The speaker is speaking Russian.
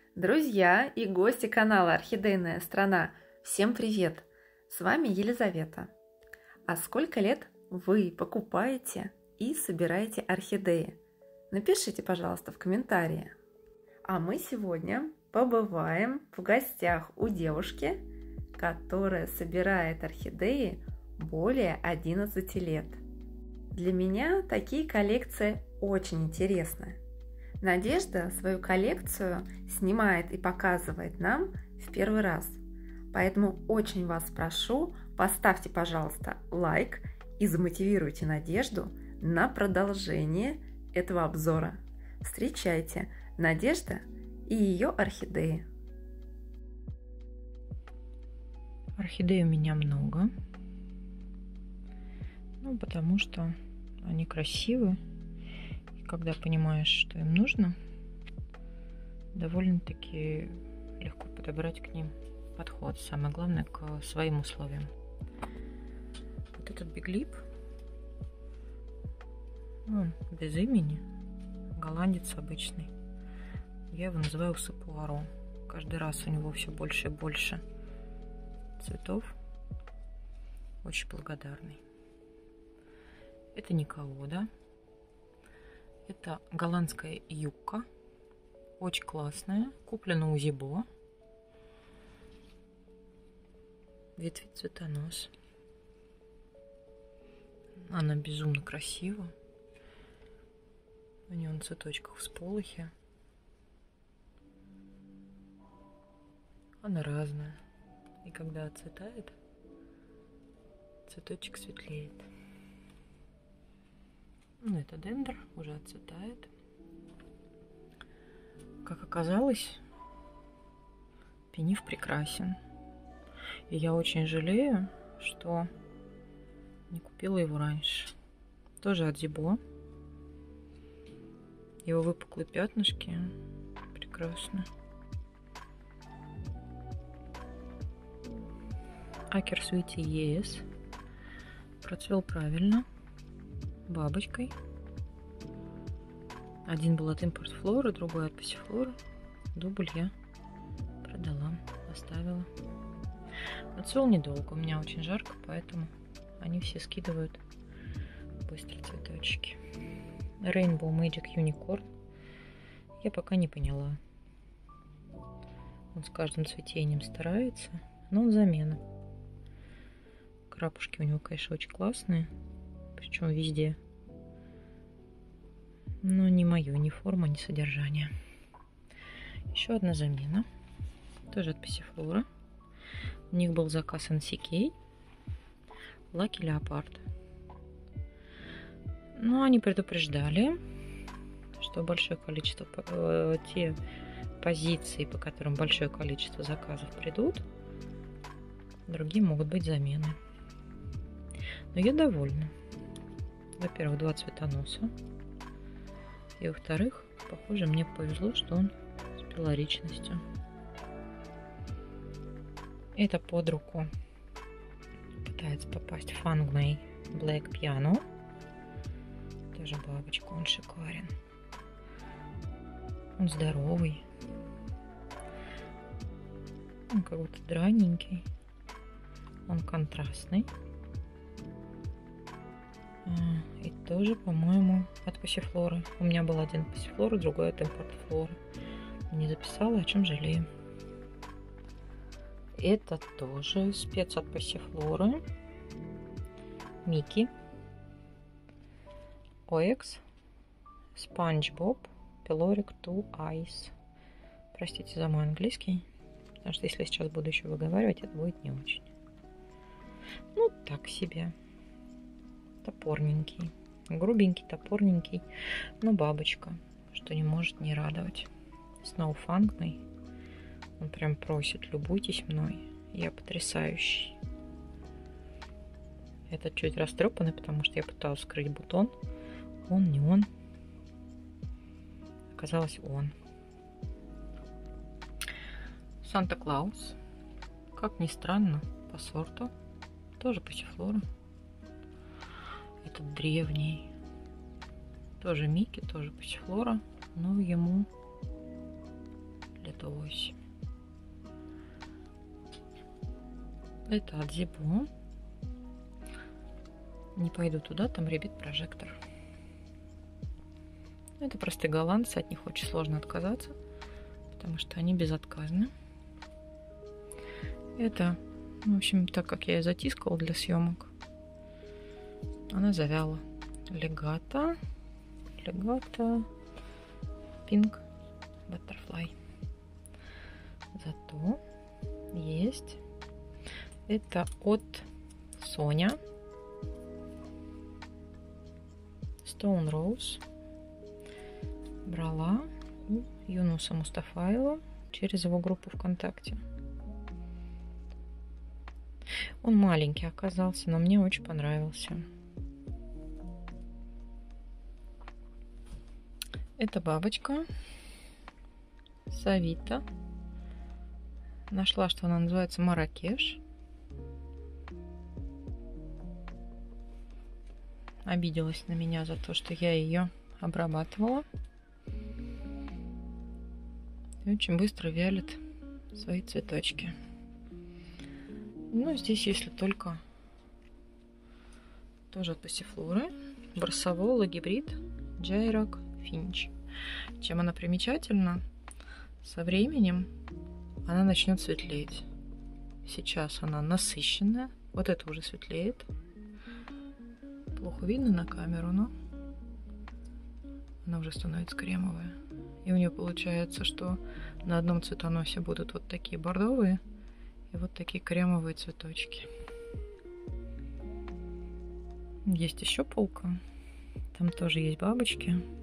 Друзья и гости канала Орхидейная страна, всем привет! С вами Елизавета. А сколько лет вы покупаете и собираете орхидеи? Напишите, пожалуйста, в комментарии. А мы сегодня побываем в гостях у девушки, которая собирает орхидеи более 11 лет. Для меня такие коллекции очень интересны. Надежда свою коллекцию снимает и показывает нам в первый раз. Поэтому очень вас прошу, поставьте, пожалуйста, лайк и замотивируйте Надежду на продолжение этого обзора. Встречайте, Надежда и ее орхидеи. Орхидей у меня много, потому что они красивые. Когда понимаешь, что им нужно, довольно-таки легко подобрать к ним подход. Самое главное, к своим условиям. Вот этот биглип, он без имени, голландец обычный. Я его называю сапуаро. Каждый раз у него все больше и больше цветов. Очень благодарный. Это Никаода. Это голландская юбка, очень классная, куплена у Зибо. Ветви цветонос. Она безумно красива. У нее на цветочках всполохи. Она разная. И когда отцветает, цветочек светлеет. Это дендр, уже отцветает. Как оказалось, пениф прекрасен. И я очень жалею, что не купила его раньше. Тоже от Зибо. Его выпуклые пятнышки прекрасны. Акер Свити ЕС процвел правильно. Бабочкой. Один был от импорт флоры, другой от пассифлоры. Дубль я продала, оставила. Отцвел недолго, у меня очень жарко, поэтому они все скидывают быстро цветочки. Rainbow Magic Unicorn. Я пока не поняла. Он с каждым цветением старается, но он замена. Крапушки у него, конечно, очень классные. Причем везде. Но не мое, ни форма, ни содержание. Еще одна замена. Тоже от пассифлора. У них был заказ NCK. Lucky Leopard. Но они предупреждали, что большое количество, те позиции, по которым большое количество заказов придут, другие могут быть замены. Но я довольна. Во-первых, 2 цветоноса. И во-вторых, похоже, мне повезло, что он с пилоричностью. Это под руку пытается попасть Fangmei Black Piano. Тоже бабочка, он шикарен. Он здоровый. Он как будто драненький. Он контрастный. И тоже, по-моему, от пассифлоры. У меня был один от пассифлоры, другой от импорт флоры. Не записала, о чем жалею. Это тоже спец от пассифлоры. Микки. OX. SpongeBob. Pyloric 2 Eyes. Простите за мой английский. Потому что если я сейчас буду еще выговаривать, это будет не очень. Так себе. Топорненький. Грубенький, топорненький. Но бабочка, что не может не радовать. Snow Fangmei. Он прям просит, любуйтесь мной. Я потрясающий. Этот чуть растрепанный, потому что я пыталась скрыть бутон. Он, не он. Оказалось, он. Санта-Клаус. Как ни странно, по сорту. Тоже пассифлора. Этот древний. Тоже Микки, тоже пассифлора. Но ему лет 108. Это от Зибо. Не пойду туда, там ребит прожектор. Это простые голландцы, от них очень сложно отказаться, потому что они безотказны. Это, в общем, так как я ее затискала для съемок, она завяла. Легато Pink Butterfly. Зато есть это от Соня Stone Rose. Брала у Юнуса Мустафаева через его группу ВКонтакте. Он маленький оказался, но мне очень понравился. Это бабочка Савита. Нашла, что она называется Маракеш. Обиделась на меня за то, что я ее обрабатывала. И очень быстро вялит свои цветочки. Ну, здесь, если только тоже от пассифлоры, барсавола гибрид Джайрок Финч. Чем она примечательна? Со временем она начнет светлеть. Сейчас она насыщенная. Вот это уже светлеет. Плохо видно на камеру, но она уже становится кремовая. И у нее получается, что на одном цветоносе будут вот такие бордовые и вот такие кремовые цветочки. Есть еще полка. Там тоже есть бабочки.